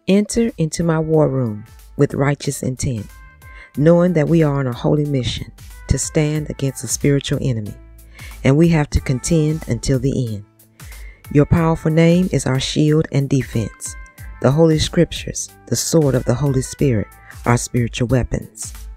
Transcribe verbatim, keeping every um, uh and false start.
Enter into my war room with righteous intent, knowing that we are on a holy mission to stand against a spiritual enemy, and we have to contend until the end. Your powerful name is our shield and defense. The Holy Scriptures, the sword of the Holy Spirit, are spiritual weapons.